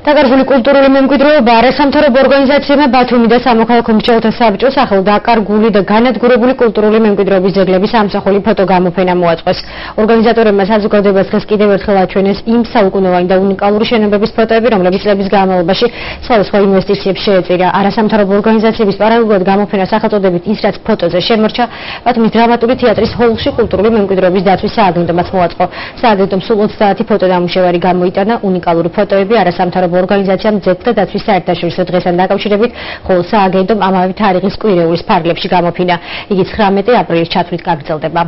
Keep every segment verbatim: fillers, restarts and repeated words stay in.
დაკარგული კულტურული მემკვიდრეობა არასამთავრობო ორგანიზაციებმა ბათუმი და სამოქალაქო მრჩეველთა საბჭოს ახალ დაკარგული და განადგურებული კულტურული მემკვიდრეობის ძეგლების ამსახველი ფოტოგამოფენა მოაწყვეს. ორგანიზატორებმა საზოგადოებას დღეს კიდევ ერთხელ აჩვენეს იმ საუკუნოვანი და უნიკალური შენობების ფოტოები, რომლებიც წლების განმავლობაში სხვადასხვა ინვესტიციებს შეეწირა. არასამთავრობო ორგანიზაციების პარალელურად გამოფენა სახელწოდებით ის, რაც ფოტოზე შემორჩა, ბათუმის დრამატული თეატრის ჰოლში კულტურული მემკვიდრეობის დაცვის სააგენტომაც მოაწყო. სააგენტომ სულ ოცდაათი ფოტონამუშევარი გამოიტანა, უნიკალური ფოტოები არასამთავრობო ორგანიზაციამ ძეგლთა დაცვის საერთაშორისო დღესთან დაკავშირებით, ხოლო სააგენტომ ამავე თარიღის კვირეულის ფარგლებში გამოფინა. იგი ცხრამეტი აპრილის ჩათვლით გაგრძელდება.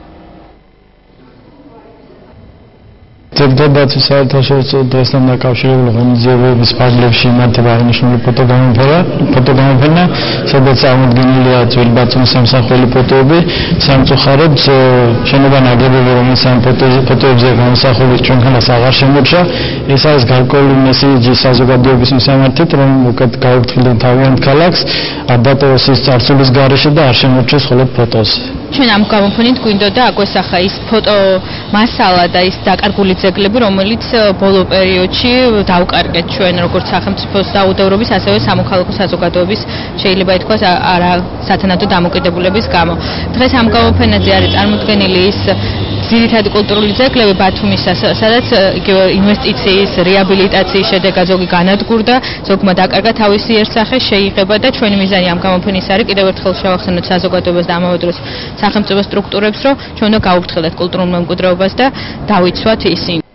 ძეგლთა დაცვის საერთაშორისო დღესთან დაკავშირებული ღონისძიებების ფარგლებში იმართება აღნიშნული ფოტოგამოფენა, სადაც წარმოდგენილია ძველი ბათუმის სამსახველი ფოტოები, სამწუხაროდ შენობა ნაგებობა, რომელიც ამ ფოტოებზე გამოსახულით ჩვენქანას აღარ შემორჩა. ეს არის გარკვეული მესიჯი საზოგადოების მისამართით, რომ უკეთ გაუფრთხილდნენ თავიანთ ქალაქს, არ დატოვოს ის წარსულის გარეშე და არ შემორჩეს მხოლოდ ფოტოზე. ჩვენ ამ გამოფენით გვინდოდა აკვესახა ის ფოტო მასალა და ის დაკარგული ძეგლები, რომელიც ბოლო პერიოდში დავკარგეთ ჩვენ როგორც სახელმწიფოს დაუდევრობის, ასევე სამოქალაქო საზოგადოების შეიძლება ითქვას არა სათანადო დამოკიდებულების გამო. დღეს ამ გამოფენაზე არის წარმოდგენილი ის ძირითადი კულტურული ძეგლები ბათუმისა, სადაც ინვესტიციის, რეაბილიტაციის შედეგად ზოგი განადგურდა, ზოგმა დაკარგა თავისი ერთსახე, შეიღება და ჩვენი მიზანი ამ გამოფენის არის კიდევ ერთხელ შევახსენოთ საზოგადოებას და ამავე დროს სახელმწიფო სტრუქტურებს, რომ ჩვენ უნდა გავუფრთხილდეთ კულტურულ მემკვიდრეობას და დავიცვათ ისინი.